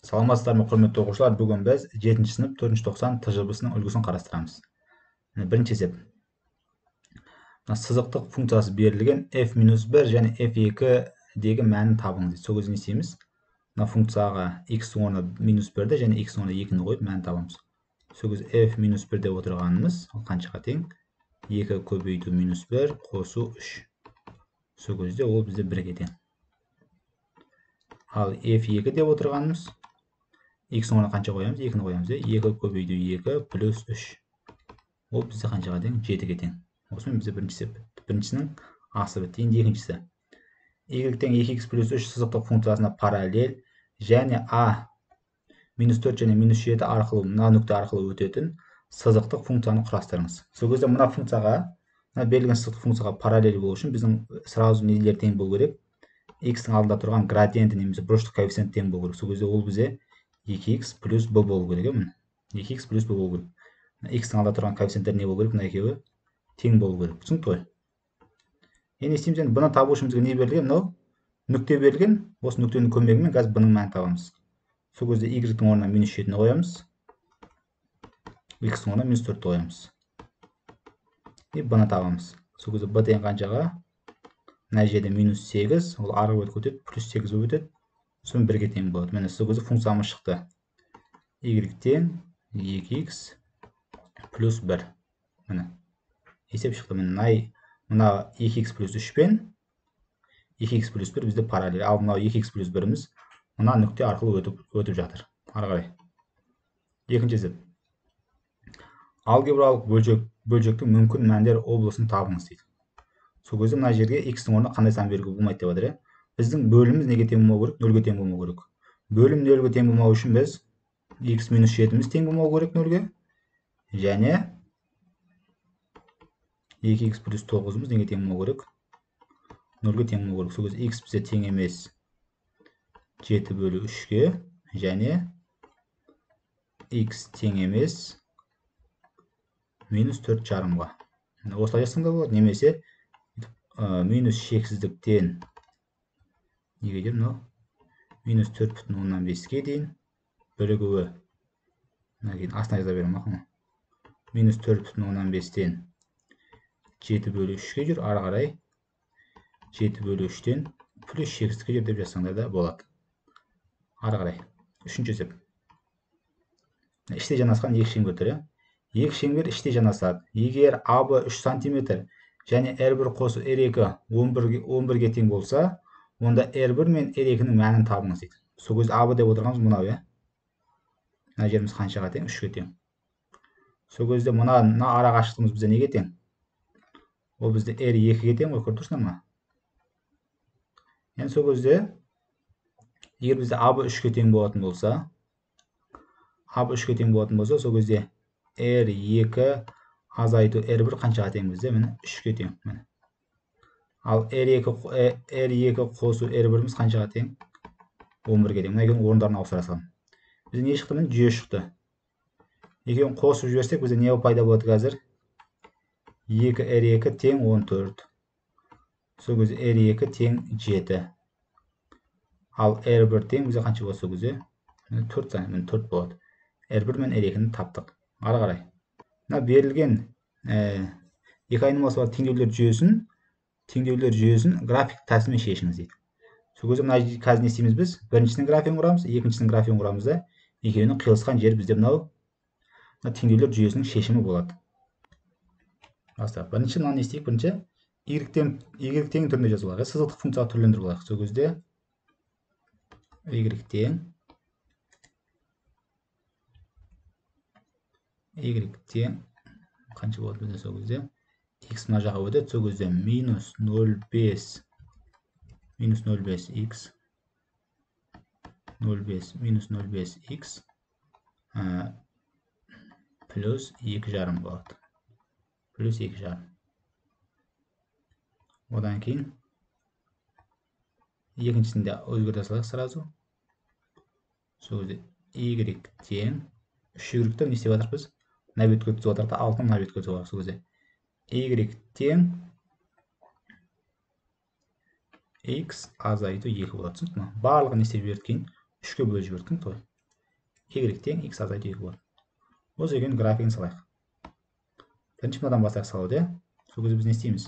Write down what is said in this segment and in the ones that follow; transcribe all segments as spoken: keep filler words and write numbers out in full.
Саламатсыздар ма, құрметті оқушылар? Бүгін біз жетінші сынып төртінші тоқсан тжб-сының үлгісін қарастырамыз. Бірінші есеп. Сызықтық функциясы берілген f минус бір және f екі дегі мәнін табыңыз. Сол кезде не істейміз? Мына функцияға x орнына минус бірді және x орнына екіні қойып мәнін табамыз. Сол кезде f минус бір деп отырғанымыз ол қаншаға тең? екі көбейту минус бір қосу үш. Сол кезде ол бізде бірге тең. Ал f екі деп отырғанымыз x орнына қанша қоямыз? екіні қоямыз. екі көбейту екі плюс үш. Ол бізде қаншаға тең? жетіге тең. Осымен бізде бірінші есеп. Біріншісінің асы бітті. Енді екіншісі. Y тең екі икс плюс үш сызықтық функциясына параллель және a минус төрт және минус жеті арқылы мына нүкте арқылы өтетін сызықтық функцияны құрастырыңыз. Сол кезде мына функцияға, мына берілген сызықтық функцияға параллель болу үшін біздің сразу нелер тең болу керек? X-тің алдында тұрған градиенті немесе бұрыштық коэффициент тең болу керек. Сол кезде ол бізде екі икс плюс b болу керек. екі икс плюс b болу керек. X-тің алдында тұрған коэффициенттер не болу керек? Мына екеуі тең болу керек. Түсінікті ғой? Енді істейміз, енді бұны табу үшін бізге не берілген? Мынау нүкте берілген. Осы нүктенің көмегімен қазір бұның мәнін табамыз. Сол кезде y-тің орнына минус жетіні қоямыз. X-тің орнына минус төртті қоямыз. И бұны табамыз. Сол кезде b тең қаншаға? Мына жерде минус сегіз, ол арғы бетке өтеді, плюс сегіз болып өтеді. Сосын бірге тең болады. Міне сол кезде функциямыз шықты. Y тең екі икс плюс бір. Міне. Есеп шықты. Міне мына екі икс плюс үш пен екі икс плюс бір бізде параллель. Ал мынау екі икс плюс біріміз мына нүкте арқылы өтіп өтіп жатыр. Ары қарай. Екінші есеп. Алгебралық бөлшек бөлшектің мүмкін мәндер облысын табыңыз дейді. Сол кезде мына жерге x-тің орнына қандай сан беруге болмайды деп жатыр. Біздің бөліміміз неге тең болмау керек? нөлге тең болмау керек. Бөлім нөлге тең болмау үшін біз x минус жетіміз тең болмау керек нөлге. Және екі икс плюс тоғызымыз неге тең болмау керек? нөлге тең болмау керек. Сол кезде x бізде тең емес жеті бөлу үшке және x тең емес минус төрт жарымға. Осылай жазсаң да болады. Немесе минус шексіздіктен неге дейін мынау? Минус төрт бүтін оннан беске дейін бірігуі. Астына жаза беремін ақымы. Минус төрт бүтін оннан бестен жеті бөлу үшке жүр. Ары қарай жеті бөлу үштен плюс шексіздікке жүр деп жазсаңдар да болады. Ары қарай. Үшінші есеп. Іште жанасқан екі шеңбер түрі. Екі шеңбер іште жанасады. Егер а бэ үш сантиметр және эр бір қосу эр екі он бірге тең болса, онда эр бір мен эр екінің мәнін табыңыз дейді. Сол кезде а бэ деп отырғанымыз мынау, е. Мына жеріміз қаншаға тең? үшке тең. Сол кезде мына ара қашықтығымыз бізде неге тең? Ол бізде эр екіге тең ғой, көріп тұрсыңдар ма? Енді сол кезде егер бізде а бэ үшке тең болатын болса, а бэ үшке тең болатын болса, сол кезде эр екі азайту эр бір қаншаға тең бізде? Міне үшке тең. Міне. Ал эр екі қосу эр біріміз қаншаға тең? он бірге тең. Мына екеуінің орындарын ауыстыра салам. Бізде не шықты? Міне жүйе шықты. Екеуін қосып жіберсек, бізде не пайда болады қазір? екі эр екі тең он төрт. Сол кезде эр екі тең жеті. Ал эр бір тең бізде қанша болады сол кезде? төрт, міне төрт болады. эр бір мен эр екіні таптық. Ары қарай. Мына берілген екі айнымасы бар теңдеулер жүйесін теңдеулер жүйесін график тәсілімен шешіңіз дейді. Сол кезде мына қазір не істейміз біз? Біріншісінің графигін құрамыз, екіншісінің графигін құрамыз да, екеуінің қиылысқан жері бізде мынау теңдеулер жүйесінің шешімі болады. Бастап. Бірінші мынаны не істейік? Бірінші y тең түрінде жазылайық. Сызықтық функцияға түрлендіріп алайық. Сол кезде y тең y тең қанша болады бізде сол кезде? X мына жаққа өтеді. Сол кезде минус нөл бес минус нөл бес x нөл бес минус нөл бес x плюс екі жарым болады. Плюс екі жарым. Одан кейін екіншісінде өзгерте салайық сразу. Сол кезде y тең үш y-ті не істеп жатырмыз біз? Мына бетке өткізіп жатырмыз да алтыны мына бетке өткізіп жатырмыз. Сол кезде y тең x азайту екі болады. Түсінікті ме? Барлығын не істеп жібердік кейін үшке бөліп жібердік той. y тең x азайту екі болады. Осы екеуінің графигін салайық. Бірінші мынадан бастайық салуды, иә. Сол кезде біз не істейміз?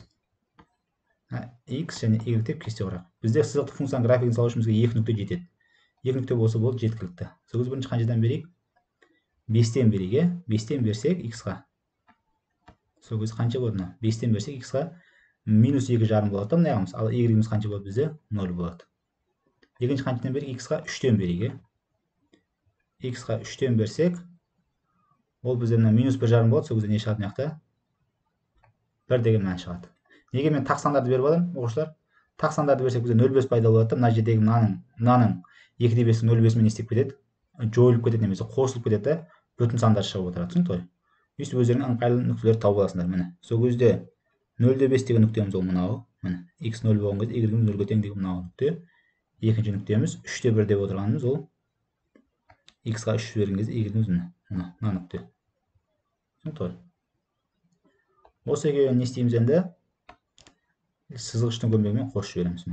X және y деп кесте құрайық. Бізде сызықты функцияның графигін салу үшін бізге екі нүкте жетеді. екі нүкте болса болды, жеткілікті. Сол кезде бірінші қаншадан берейік? бестен берейік, иә. бестен берсек x-ға. Сол кезде қанша болады мына? бестен берсек x-ға минус екі жарым болады да мына жағымыз. Ал y-іміз қанша болады бізде? нөл болады. Екінші қаншадан берейік? X-ға үштен берейік, иә. X-ға үштен берсек, ол бізде мына минус бір жарым болады. Сол кезде не шығады мына жақта? бір деген мән шығады. Неге мен тақ сандарды беріп аламын, оқушылар? Тақ сандарды берсек бізде нөл бес пайда болады да, мына жердегі мынаның, мынаның екі де бестің нөл бесімен не істеп кетеді? Жойылып кетеді немесе қосылып кетеді да, бүтін сандар шығып отырады, түсінікті ғой? Өйстіп өздеріңнің ыңғайлы нүктелерді тауып аласыңдар, міне. Сол кезде нөл де бес деген нүктеміз ол мынау, міне. X нөл болған кезде y-іміз нөлге тең деген мынау нүкте. Екінші нүктеміз үш те бір деп отырғанымыз ол x-ға үш берген кезде y-іміз мына, мына нүкте. Түсінікті ғой? Осы екеуін не істейміз енді? Сызғыштың көмегімен қосып жібереміз.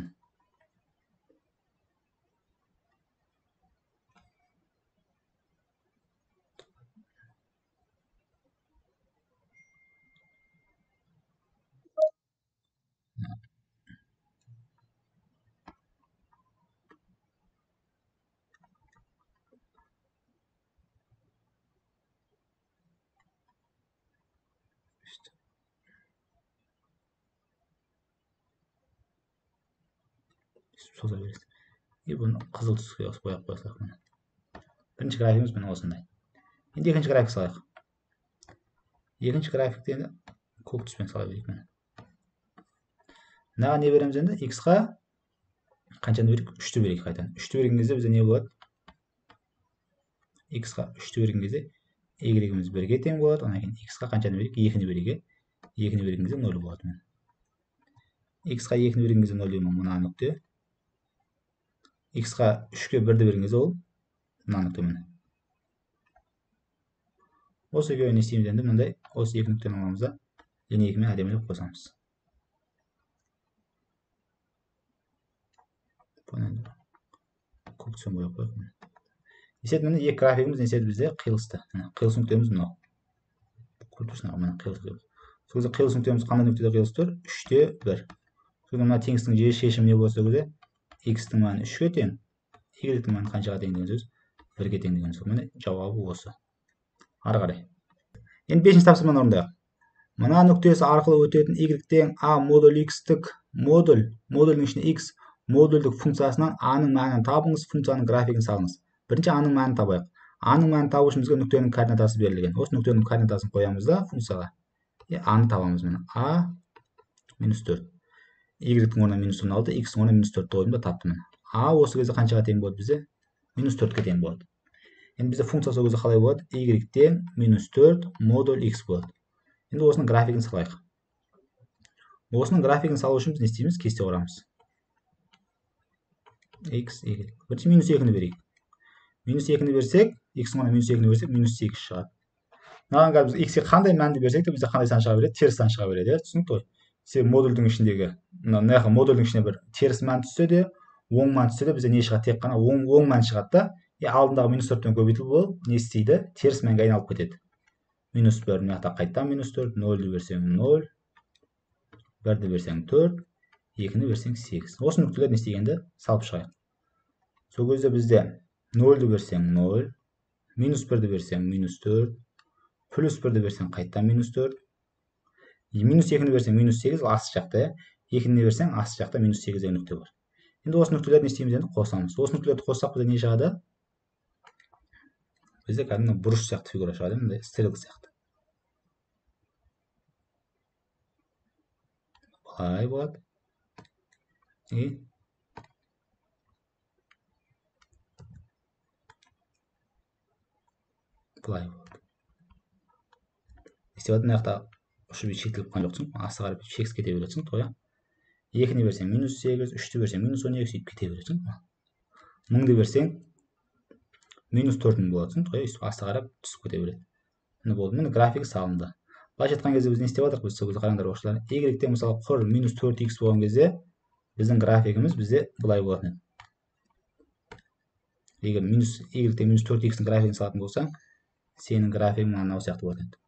Соза бересіз. И бұны қызыл түске бояп қойсақ. Бірінші графигіміз міне осындай. Енді екінші график салайық. Екінші графикте енді көк түспен сала берейік. Мынаға не береміз енді? X-ға қаншаны берейік? үшті берейік қайтадан. үшті берген кезде бізде не болады? X-ға үшті берген кезде y-іміз бірге тең болады. Одан кейін X-ға қаншаны берейік? екіні берейік. екіні берген кезде нөл болады. X-ға екіні берген кезде нөл деген мына нүкте. X-ға үшке бірді берген кезде ол мына нүкте міне. Осы екеуін не істейміз енді? Мынандай осы екі нүктені аламыз да линейкамен әдемілеп қосамыз. Көк түсін бояп қойып. Есет міне екі графигіміз не істеді бізде? Қиылысты. Қиылыс нүктеміз мынау. Көк түсін мына қиылыс нүктеміз. Сол кезде қиылыс нүктеміз қандай нүктеде қиылыс тұр? үште бір. Сол кезде мына теңістің шешімі не болады сол кезде? X-тің мәні үшке тең, y-тің мәні қаншаға тең деген сөз? бірге тең деген сөз. Міне жауабы осы. Ары қарай. Енді бесінші тапсырманы орындайық. Мына нүктесі арқылы өтетін y тең a модуль x-тік модуль, модульдің ішінде x модульдік функциясынан a-ның мәнін табыңыз, функцияның графигін салыңыз. Бірінші a-ның мәнін табайық. a-ның мәнін табу үшін бізге нүктенің координатасы берілген. Осы нүктенің координатасын қоямыз да функцияға. a-ны табамыз міне. a минус төрт. Y-тің орнына минус он алты, X-тің орнына минус төртті қойдым да таптым. A осы кезде қаншаға тең болады бізде? минус төртке тең болады. Енді бізде функция сол кезде қалай болады? Y тең минус төрт модуль X болады. Енді осының графигін салайық. Осының графигін салу үшін біз не істейміз? Кесте құрамыз. X, Y. Бірінші минус екіні берейік. Минус екіні берсек, X-тің орнына минус екіні берсек, минус сегіз шығады. Мынаған біз X-ке қандай мәнді берсек те бізде қандай сан шыға береді? Теріс сан шыға береді. Түсінікті ғой? Себебі модульдің ішіндегі, мына модульдің ішіне бір теріс мән түссе де, оң мән түссе де бізде не шығады? Тек қана оң оң мән шығады да. И алдындағы минус төрттен көбейтіліп ол не істейді? Теріс мәнге айналып кетеді. Минус бір, мына жақта қайттан минус төрт, нөлді берсең нөл, бірді берсең төрт, екіні берсең сегіз. Осы нүктелер не істегенде салып шығайық. Сол кезде бізде нөлді берсең нөл, минус бірді берсең минус төрт, плюс бірді берсең қайттан минус төрт, минус екіні берсең минус сегіз, асты жақта, екіні берсең асты жақта минус сегіз деген нүкте бар. Енді осы нүктелерді не істейміз енді? Қосамыз. Осы нүктелерді қоссақ бізде не шығады? Бізде кәдімгі бұрыш сияқты фигура шығады, мындай стрелка сияқты. Былай болады. И былай болады. Істеп мына жақта ұшы бет шектеліп қалған жоқсың, асты қарап шексіз кете бересің, тоя. екіні берсең минус сегіз, үшті берсең минус он екі, сөйтіп кете бересің. мыңды берсең минус төрт мың болады, тоя, өйстіп асты қарап түсіп кете береді. Міне болды, міне графигі салынды. Былайша айтқан кезде біз не істеп жатырмық? Біз сол кезде қараңдар оқушылар. Y-те мысалы құр минус төрт икс болған кезде біздің графигіміз бізде былай болатын еді. егер минус y-те минус төрт икстің графигін салатын болсаң, сенің графигің мынау сияқты болатын еді.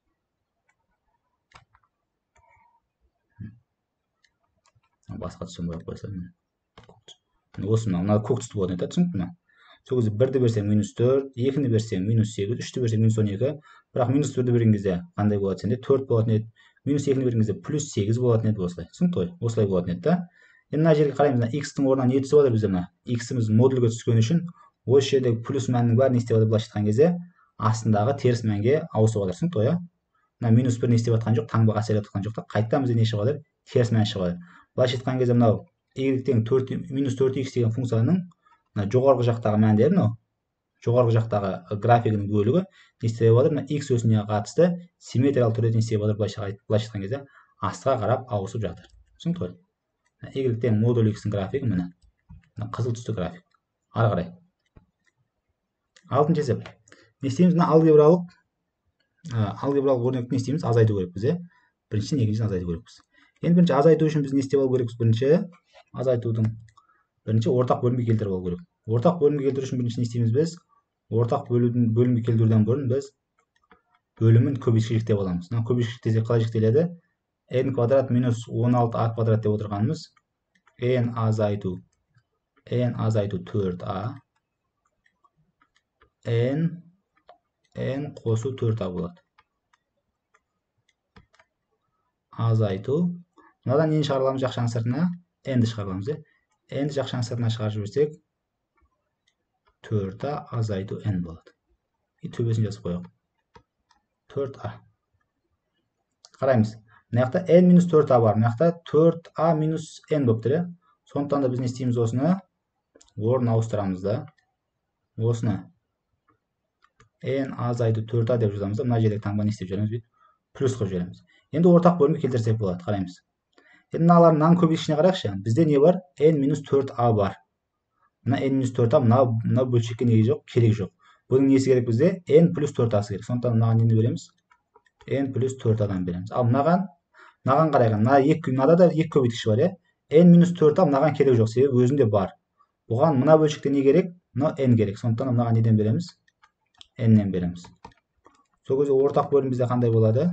Басқа түсім бояп қойсам. Осы мынау көк түсті болатын еді, түсінікті ме? Сол кезде бірді берсең минус төрт, екіні берсең минус сегіз, үшті берсең минус он екі, бірақ минус төртті берген кезде қандай болады сенде? төрт болатын еді. Минус екіні берген кезде плюс сегіз болатын еді, осылай. Түсінікті ғой? Осылай болатын еді да. Енді мына жерге қараймыз, x-тің орнына не түсіп жатыр бізде мына? X-іміз модульге түскені үшін осы жердегі плюс мәннің бәрін не істеп жатыр былайша айтқан кезде астындағы теріс мәнге ауысып жатыр. Түсінікті ғой? Мына минус бір не істеп жатқан жоқ, таңбаға әсер етіп жатқан жоқ та, қайтадан бізде не шығып жатыр? Теріс мән шығып жатыр. Былайша айтқан кезде мынау y-тең минус төрт икс деген функцияның мына жоғарғы жақтағы мәндері, мынау жоғарғы жақтағы графигінің бөлігі не істеп жатыр? Мына x өсіне қатысты симметриялы түрде не істеп жатыр? Былайша айтқан кезде астыға қарап ауысып жатыр. Түсінікті ғой? y-тең модуль x-ің графигі міне. Қызыл түсті график. Ары қарай. Алтыншы есеп. Не істейміз? Мына алгебралық алгебралық өрнекті не істейміз? Азайту керекпіз, е? Біріншіден, екіншіден азайту керекпіз. Енді бірінші азайту үшін біз не істеп алу керекпіз? Бірінші азайтудың бірінші ортақ бөлімге келтіріп алу керек. Ортақ бөлімге келтіру үшін бірінші не істейміз біз? Ортақ бөлудің бөлімге келтіруден бұрын біз бөлімін көбейтікке жіктеп аламыз. Мына көбейтікке жіктесе қалай жіктеледі? n квадрат минус он алты а квадрат деп отырғанымыз n азайту n азайту төрт а n n қосу төрт а болады. Азайту. Мынадан нені шығараламыз жақшаның сыртына? n-ді шығараламыз, е? n-ді жақшаның сыртына шығарып жіберсек төрт а азайту n болады. И төбесін жазып қояйық. төрт а. Қараймыз. Мына жақта n минус төрт а бар. Мына жақта төрт а минус n болып тұр, е? Сондықтан да біз не істейміз осыны? Орын ауыстырамыз да. Осыны n азайту төрт а деп жазамыз да. Мына жердегі таңба не істеп жібереміз дейді? Плюс қылып жібереміз. Енді ортақ бөлімге келтірсек болады. Қараймыз. Енді мыналардың мынаның көбейткішіне қарайықшы. Бізде не бар? n минус төрт а бар. Мына n минус төрт а мына бөлшекке неге жоқ? Керек жоқ. Бұның несі керек бізде? n плюс төрт асы керек. Сондықтан мынаған нені береміз? n плюс төрт адан береміз. Ал мынаған мынаған қарайған. Мына екі мынада да екі көбейткіші бар, е? n минус төрт а мынаған керек жоқ, себебі өзінде бар. Бұған мына бөлшекте не керек? Мына n керек. Сондықтан мынаған неден береміз? n-нен береміз. Сол кезде ортақ бөлім бізде қандай болады?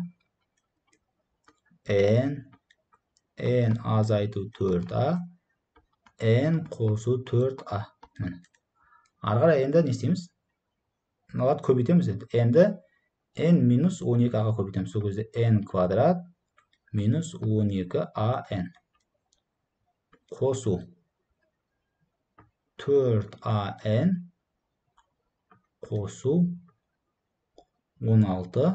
n n азайту төрт а n қосу төрт а. Ары қарай енді не істейміз? Мыналарды көбейтеміз енді. n-ді n минус он екі а-ға көбейтеміз. Сол кезде n квадрат минус он екі а n қосу төрт а n қосу он алты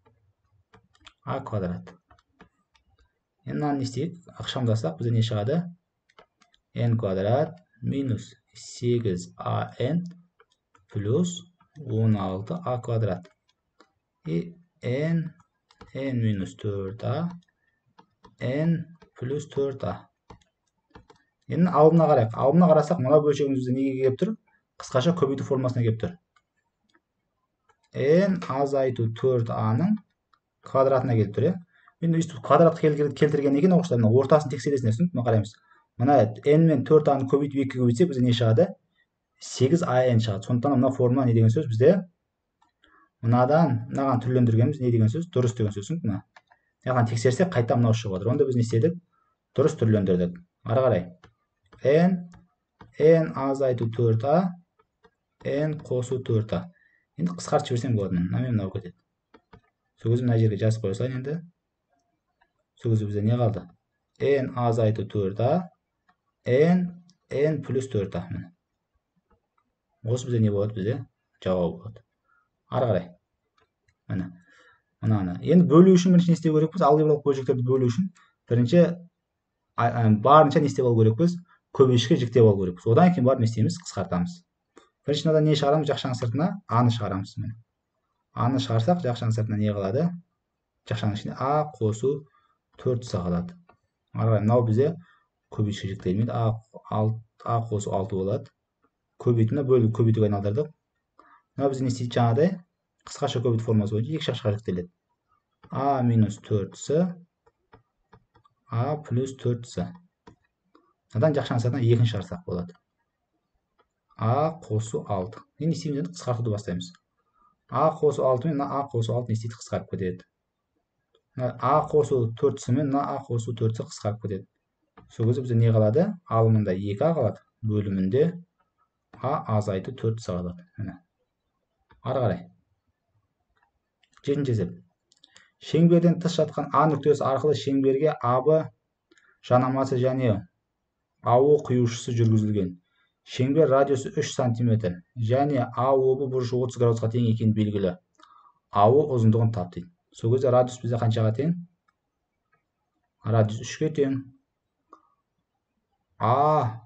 а квадрат. Енді мынаны не істейік? Ақшамдасақ бізде не шығады? n квадрат минус сегіз а n плюс он алты а квадрат. И n n минус төрт а n плюс төрт а. Енді алымына қарайық. Алымына қарасақ, мына бөлшегіміз бізде неге келіп тұр? Қысқаша көбейту формасына келіп тұр. n азайту төрт а-ның квадратына келіп тұр, е? Енді өйстіп квадратқа келтірген екен оқушылар, мына ортасын тексересіне түсініп, қараймыз. Мына n мен төрт а-ны көбейтіп екіге көбейтсек, бізде не шығады? сегіз а n шығады. Сондықтан мына формула не деген сөз? Бізде мынадан мынаған түрлендіргеніміз не деген сөз? Дұрыс деген сөз, түсініп ме? Яғни тексерсек, қайта мынау шығып жатыр. Онда біз не істедік? Дұрыс түрлендірдік. Ары қарай. n n азайту төрт а n қосу төрт а. Енді қысқартып жіберсем болады. Мынамен мынау кетеді. Сол кезде мына жерге жазып қоя салайын енді. Сол кезде бізде не қалды? n азайту төрт а n n плюс төрт а. Осы бізде не болады? Бізде жауабы болады. Ары қарай. Міне. Мынаны. Енді бөлу үшін бірінші не істеу керекпіз? Алгебралық бөлшектерді бөлу үшін бірінші барынша не істеп алу керекпіз? Көбейткішке жіктеп алу керекпіз. Одан кейін барып не істейміз? Қысқартамыз. Бірінші мынадан не шығарамыз? Жақшаның сыртына а-ны шығарамыз. а-ны шығарсақ, жақшаның сыртына не қалады? Жақшаның ішінде а қосу төрт а қалады. Ары қарай мынау бізде көбейткішке жіктелмейді. а қосу алты болады. Көбейтуіне бөліп көбейтуге айналдырдық. Мынау бізде не істейді жаңағыдай? Қысқаша көбейту формасы бойынша екі шақшаға жіктеледі. а минус төрт с а плюс төрт с. Мынадан жақшаның сыртына екінші шығарсақ болады. а қосу алты. Не істейміз енді? Қысқартуды бастаймыз. А қосу алты мен а қосу алты не істейді? Қысқарып кетеді. А қосу төртісі мен а қосу төртісі қысқарып кетеді. Сол кезде бізде не қалады? Алымында екі а қалады. Бөлімінде а азайту төртісі қалады. Міне. Ары қарай. Жетінші есеп. Шеңберден тыс жатқан А нүктесі арқылы шеңберге АБ жанамасы және АО құйушысы жүргізілген. Шеңбер радиусы үш сантиметр және АО бұрышы отыз градусқа тең екені белгілі. АО ұзындығын тап дейді. Сол кезде радиус бізде қаншаға тең? Радиус үшке тең. А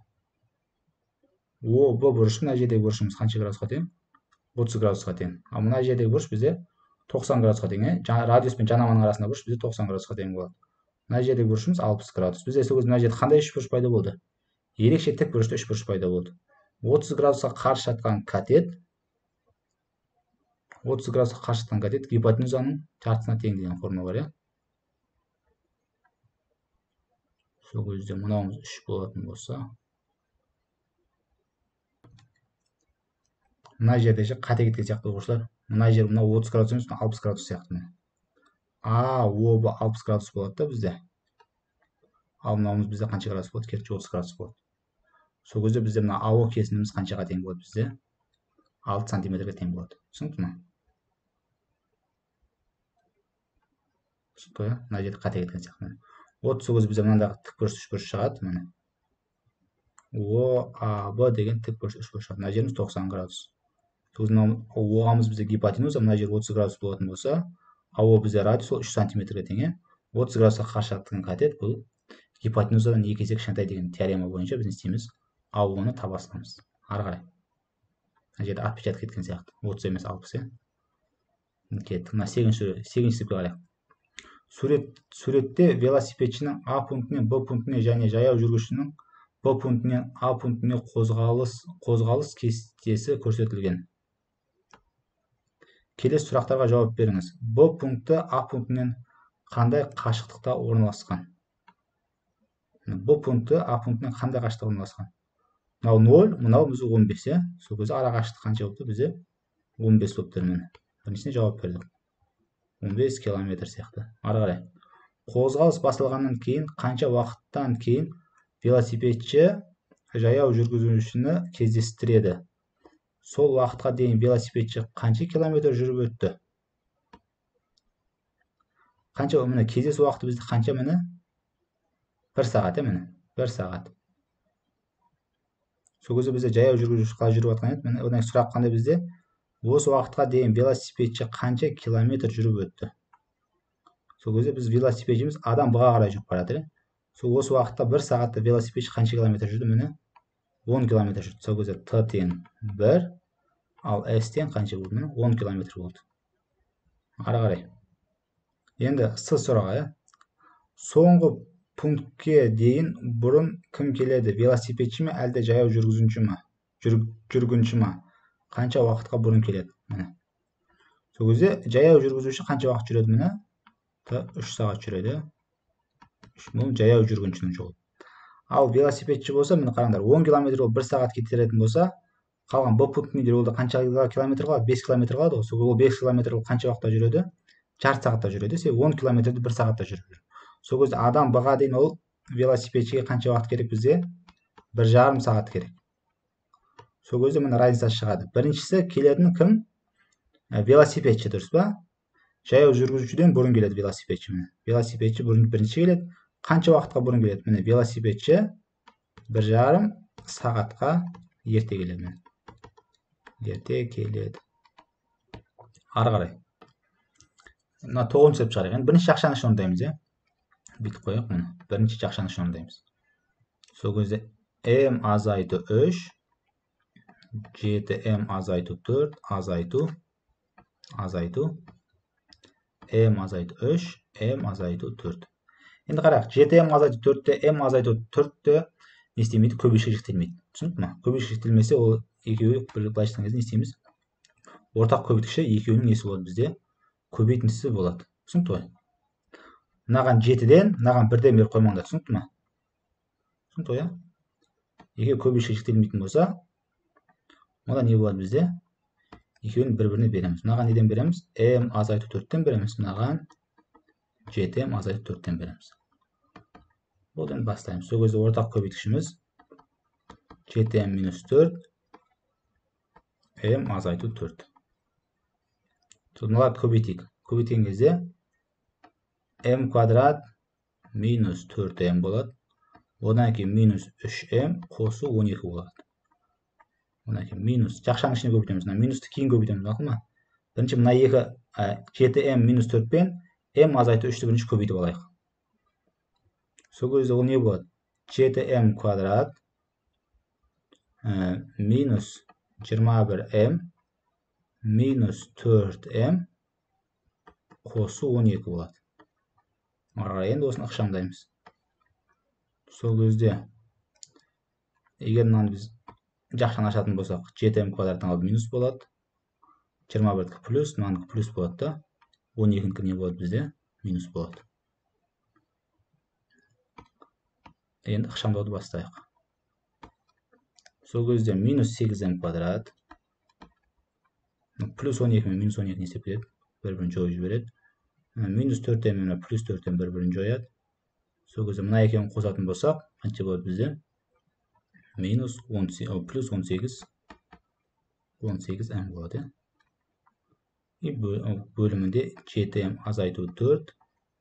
О Б бұрышы, мына жердегі бұрышымыз қанша градусқа тең? отыз градусқа тең. А мына жердегі бұрыш бізде тоқсан градусқа тең. Радиус пен жанаманың арасында бұрыш бізде тоқсан градусқа тең болады. Мына жердегі бұрышымыз алпыс градус. Бізде сол кезде мына жерде қандай үш бұрыш пайда болды? Ерекше тік бұрышты үш бұрыш пайда болды. отыз градусқа қарсы жатқан катет отыз градусқа қарсы жатқан катет гипотенузаның жартысына тең деген формула бар, иә? Сол кезде мынауымыз үш болатын болса, мына жерде же қате кеткен сияқты оқушылар. Мына жер мына отыз градус емес, алпыс градус сияқты. А, О, Б алпыс градус болады да бізде. Ал мынауымыз бізде қанша градус болады? Керісінше отыз градус болады. Сол кезде бізде мына АО кесініміз қаншаға тең болады бізде? алты сантиметрге тең болады. Түсінікті ме? Түсінікті, иә? Мына жерде қате кеткен сияқты. отыз сол кезде бізде мынандағы тік бұрыш үш бұрыш шығады, міне. О, А, Б деген тік бұрыш үш бұрыш шығады. Мына жеріміз тоқсан градус. Оғамыз бізде гипотенуза, мына жер отыз градус болатын болса, АО бізде радиус ол үш сантиметрге тең. отыз градусқа қарсы жатқан катет бұл гипотенузадан екі есе кішкентай деген теорема бойынша біз не істейміз? АО-ны таба аламыз. Ары қарай. Мына жерде отпечаток кеткен сияқты. отыз емес алпыс, иә. Кеттік. Мына сегізінші есепке қарайық. Сурет, суретте велосипедшінің А пунктінен Б пунктіне және жаяу жүргіншінің Б пунктінен А пунктіне қозғалыс, қозғалыс кестесі көрсетілген. Келесі сұрақтарға жауап беріңіз. Б пункті А пунктінен қандай қашықтықта орналасқан? Б пункті А пунктінен қандай қашықтықта орналасқан? Мынау нөл, мынау бізде он бес, иә? Сол кезде ара қашықтық қанша болыпты? Бізде он бес болыпты. Міне. Біріншісіне жауап бердік. он бес километр сияқты. Ары қарай. Қозғалыс басталғаннан кейін қанша уақыттан кейін велосипедші жаяу жүргізушіні кездестіреді? Сол уақытқа дейін велосипедші қанша километр жүріп өтті? Қанша, міне, кездесу уақыты бізде қанша, міне? бір сағат, е, міне, бір сағат. Сол кезде бізде жаяу жүргізуші қалай жүріп жатқан еді? Міне, одан сұрақ қандай бізде? Осы уақытқа дейін велосипедші қанша километр жүріп өтті? Сол кезде біз велосипедшіміз адам бұға қарай жүріп барады. Сол осы уақытта бір сағатта велосипедші қанша километр жүрді? Міне, он километр жүрді. Сол кезде Т тең бір, ал С тең қанша болды? Міне, он километр болды. Ары қарай. Енді С сұрағы. Соңғы пунктке дейін бұрын кім келеді? Велосипедші ме, әлде жаяу жүргізуші ме? Жүргінші ме? Қанша уақытқа бұрын келеді? Міне. Сол кезде жаяу жүргізуші қанша уақыт жүреді? Міне, үш сағат жүреді. Бұл жаяу жүргіншінің жолы. Ал велосипедші болса, міне қараңдар, он километр ол бір сағат кетеретін болса, қалған Б пунктіне дейін олда қанша километр қалады? бес километр қалады ғой. Сол бес километр қанша уақытта жүреді? жарты сағатта жүреді. Себебі он километрді бір сағатта жүріп жүр. Сол кезде адам Б-ға дейін ол велосипедшіге қанша уақыт керек бізде? бір жарым сағат керек. Сол кезде міне разницасы шығады. Біріншісі келетін кім? Велосипедші, дұрыс па? Жаяу жүргізушіден бұрын келеді велосипедші. Велосипедші бұрын бірінші келеді. Қанша уақытқа бұрын келеді? Міне, велосипедші бір жарым сағатқа ерте келеді. Ерте келеді. Ары қарай. Мына тоғызыншы есеп шығарайық. Бірінші жақшаны үшін орындаймыз, иә? Бүйтіп қояйық, міне. Бірінші жақшаны үшін орындаймыз. Сол кезде М азайту үш, жеті М азайту төрт, азайту, азайту, М азайту үш, М азайту төрт. Енді қарайық, жеті М азайту төртте, М азайту төртте не істемейді? Көбейшік шектелмейді. Түсінікті ме? Көбейшік шектелмесе, ол екеуі былай айтқан кезде не істейміз? Ортақ көбейткіші екеуінің несі болады бізде? Көбейтіндісі болады. Түсінікті ғой? Мынаған жетіден, мынаған бірден беріп қоймаңдар. Түсінікті ме? Түсінікті ғой, иә? Екеуі көбейшік шектелмейтін болса, Одан не болады бізде? Екеуін бір-біріне береміз. Мынаған неден береміз? m азайту төрттен береміз. Мынаған жеті m азайту төрттен береміз. Одан бастаймыз. Сол кезде ортақ көбейткішіміз жеті m минус төрт m азайту төрт. Мыналарды көбейтейік. Көбейткен кезде m квадрат минус төрт m болады. Одан кейін минус үш m қосу он екі болады. Одан кейін минус жақшаның ішіне көбейтеміз. Минусты кейін көбейтеміз, мақұл ма? Бірінші мына екі жеті m минус төрт пен m азайту үшті бірінші көбейтіп алайық. Сол кезде ол не болады? жеті m квадрат минус жиырма бір m минус төрт m қосу он екі болады. Ара енді осыны ықшамдаймыз. Сол кезде егер мынаны біз жақшаны ашатын болсақ, жеті m квадраттың алды минус болады. жиырма бірдікі плюс, мынанікі плюс болады да, он екінікі не болады бізде? Минус болады. Енді ықшамдауды бастайық. Сол кезде минус сегіз m квадрат плюс он екі мен минус он екі не істеп кетеді? Бір-бірін жойып жібереді. Минус төрт m мен плюс төрт m бір-бірін жояды. Сол кезде мына екеуін қосатын болсақ, қанша болады бізде? Минус он сегіз, плюс он сегіз, он сегіз m болады. И бөлімінде жеті m азайту төрт,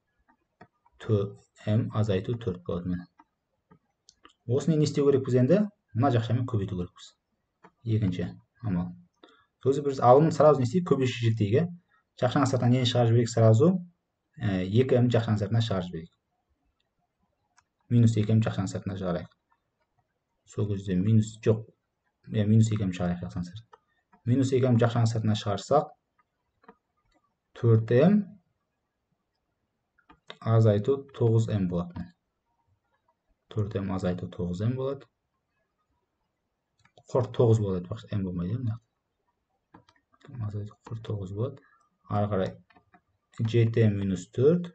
m азайту төрт болады. Осыны не істеу керек біз енді? Мына жақшамен көбейту керекпіз. Екінші амал. Сол кезде біз алымын сразу не істейік? Көбейтші жіктейік. Жақшаның сыртынан нені шығарып жіберейік? Сразу екі m жақшаның сыртына шығарып жіберейік. Минус екі m жақшаның сыртына шығарайық. Сол кезде минус жоқ. Минус екі m шығарайық жақшаның сыртына. Минус екі m жақшаның сыртына шығарсақ, төрт m азайту тоғыз m болады. төрт m азайту тоғыз m болады. Құрт тоғыз болады. m болмайды. Азайту құрт тоғыз болады. Ары қарай жеті m минус төрт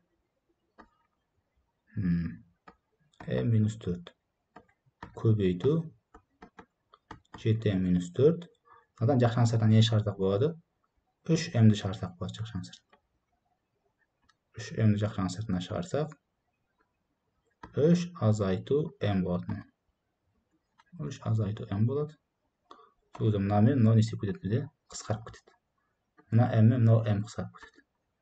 m минус төрт көбейту жеті m минус төрт. Одан жақшаның сыртынан не шығарсақ болады? үш m-ді шығарсақ болады жақшаның сыртынан. үш m-ді жақшаның сыртына шығарсақ, үш азайту m болады. үш азайту m болады. Сол кезде мына мен мынау не істеп кетеді бізде? Қысқарып кетеді. Мына m мен мынау m қысқарып кетеді.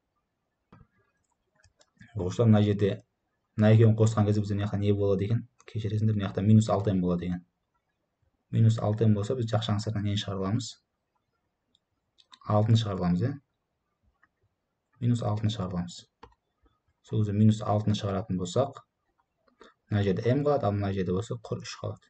Осылай мына жерде мына екеуін қосқан кезде бізде мына не болады екен? Кешіресіңдер, мына жақта минус алты m болады екен. Минус алты m болса, біз жақшаның сыртынан нені шығара аламыз? алтыны шығара аламыз, е? Минус алтыны шығара аламыз. Сол кезде минус алтыны шығаратын болсақ, мына жерде m қалады, ал мына жерде болса құр үш қалады.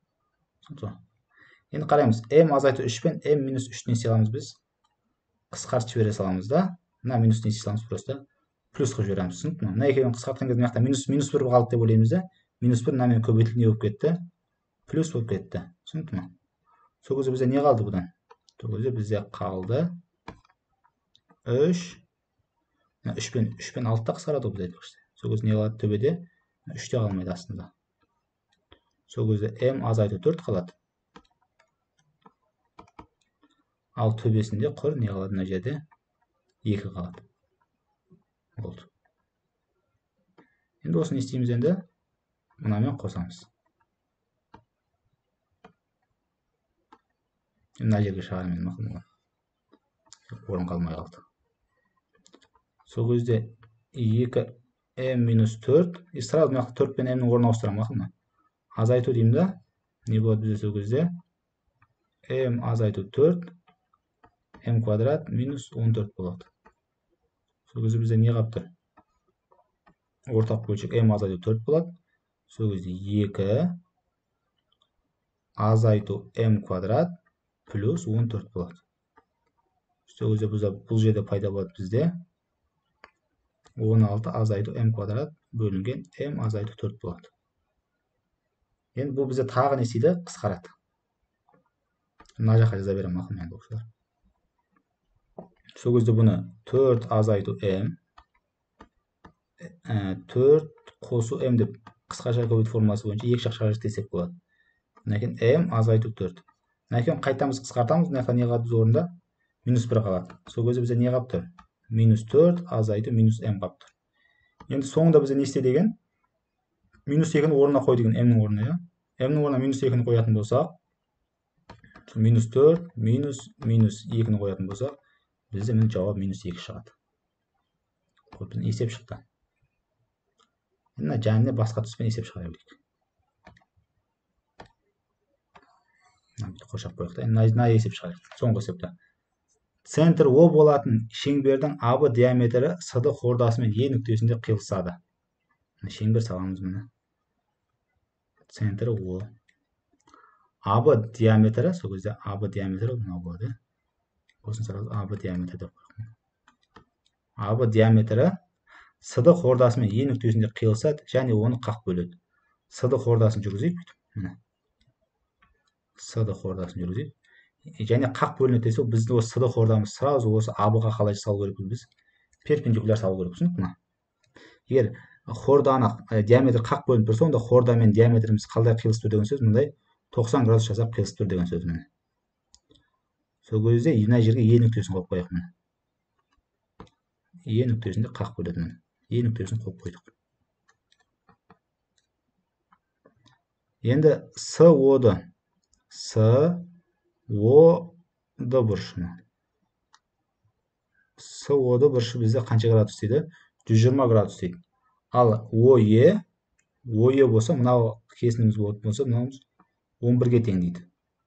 Енді қараймыз, m азайту үш пен m минус үшті не істей аламыз біз? Қысқартып жібере саламыз да. Мына минус не істей аламыз? Просто плюс қылып жібереміз. Түсінікті ме? Мына екеуін қысқартқан кезде мына жақта минус минус бір қалды деп ойлаймыз да. Минус бір мынамен көбейтіліп не болып кетті? Плюс болып кетті. Түсінікті ме? Сол кезде бізде не қалды бұдан? Сол кезде бізде қалды үш. үш пен үш пен алты да қысқарады біз айтып. Сол кезде не қалады төбеде? үш те қалмайды астында. Сол кезде m азайту төрт қалады. Ал төбесінде құр не қалады мына жерде? екі қалады. Болды. Енді осыны істейміз енді. Мынамен қосамыз. Мына жерге шығарайын мақұл. Орын қалмай қалды. Сол кезде екі m минус төрт. И сразу мына төрт пен m-нің орнына ауыстырамын мақұл ма? Азайту деймін да. Не болады бізде сол кезде? m азайту төрт. m квадрат минус он төрт болады. Сол кезде бізде не қалып тұр? Ортақ бөлшек m азайту төрт болады. Сол кезде екі азайту m квадрат плюс он төрт болады. Сол кезде бұл жерде пайда болады бізде он алты азайту m квадрат бөлінген m азайту төрт болады. Енді бұл бізде тағы не істейді? Қысқарады. Мына жаққа жаза беремін мақұл енді оқушылар. Сол кезде бұны төрт азайту m төрт қосу m деп қысқаша көбейту формуласы бойынша екі жақшаға жіктесек болады. Одан кейін m азайту төрт. Мәкем қайтамыз қысқартамыз, мына жақта не қалады біз орында? Минус бір қалады. Сол кезде бізде не қалып тұр? Минус төрт азайту минус м қалып тұр. Енді соңында бізде не істе деген? Минус екіні орнына қой деген, м-нің орнына, иә? м-нің орнына минус екіні қоятын болсақ, минус төрт, минус, минус екіні қоятын болсақ, бізде міне жауап минус екі шығады. Біздің есеп шықты. Мына жәніне басқа түспен есеп шығара білейік. Қоршап қойық та. Мына есеп шығарайық. Соңғы есепті. Центр О болатын шеңбердің АБ диаметрі С-ді хордасымен Е нүктесінде қиылысады. Шеңбер саламыз міне. Центр О. АБ диаметрі, сол кезде АБ диаметрі мынау болады. Осын сразу АБ диаметрі деп қойық. АБ диаметрі С-ді хордасымен Е нүктесінде қиылысады, және оны қақ бөледі. С-ді хордасын жүргізейік. Міне. С-ді хордасын жүргізейік. Және қақ бөлінеді десе, біздің осы С-ді хордамыз сразу осы АБ-ға қалай салу керек біз? Перпендикуляр салу керек. Түсінікті ме? Егер хорданы диаметр қақ бөлініп тұрса, онда хорда мен диаметріміз қалай қиылысып тұр деген сөз, мындай тоқсан градус жасап қиылысып тұр деген сөз міне. Сол кезде мына жерге Е нүктесін қойып қояйық міне. Е нүктесінде қақ бөледі міне. Е нүктесін қойып қойдық. Енді СО-ды СО-ды бұрышы. СО-ды бұрышы бізде қанша градус дейді? жүз жиырма градус дейді. Ал ОЕ, ОЕ болса, мынау кесініміз болса, мынауымыз он бірге тең дейді.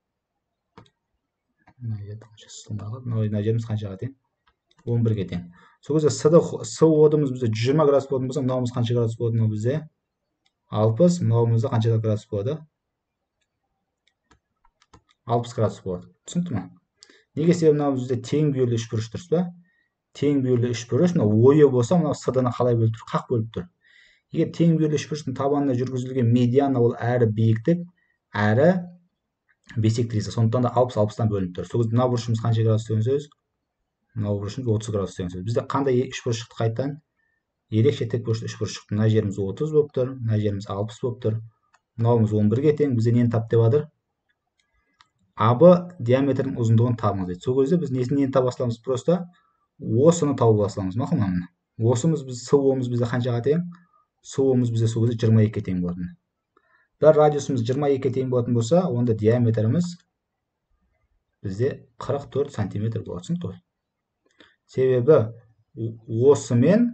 Мына жеріміз қаншаға тең? он бірге тең. Сол кезде СО-дымыз бізде жүз жиырма градус болатын болса, мынауымыз қанша градус болады? Мынау бізде алпыс, мынауымызда қанша градус болады? алпыс градус болады. Түсінікті ме? Неге себебі мынау бізде тең бүйірлі үшбұрыш тұрса ба? Тең бүйірлі үшбұрыш, мынау ОЕ болса, мынау С-ны қалай бөліп тұр? Қақ бөліп тұр. Егер тең бүйірлі үшбұрыштың табанына жүргізілген медиана ол әрі биіктік, әрі бисектриса. Сондықтан да алпыс алпыстан бөлініп тұр. Сол кезде мына бұрышымыз қанша градус деген сөз? Мынау бұрышымыз отыз градус деген сөз. Бізде қандай үшбұрыш шықты қайтадан? Ерекше тік бұрышты үшбұрыш шықты. Мына жеріміз отыз болып тұр, мына жеріміз алпыс болып тұр. Мынауымыз он бірге тең. Бізде нені тап деп жатыр? АБ диаметрінің ұзындығын табыңыз дейді. Сол кезде біз нені таба саламыз? Просто осыны тауып аламыз. Мақұл ма? Осымыз біз СО-мыз бізде қаншаға тең? СО-мыз бізде сол кезде жиырма екіге тең болатын. Бір радиусымыз жиырма екіге тең болатын болса, онда диаметріміз бізде қырық төрт сантиметр болсын той. Себебі осы мен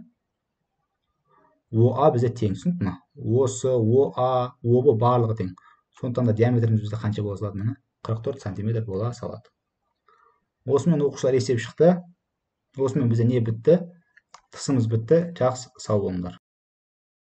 ОА бізде тең, түсінікті ме? Осы, ОА, ОБ барлығы тең. Сондықтан да диаметріміз бізде қанша бола салады міне? қырық төрт сантиметр бола салады. Осымен оқушылар есеп шықты. Осымен бізде не бітті? Тысымыз бітті. Жақсы, сау болыңдар.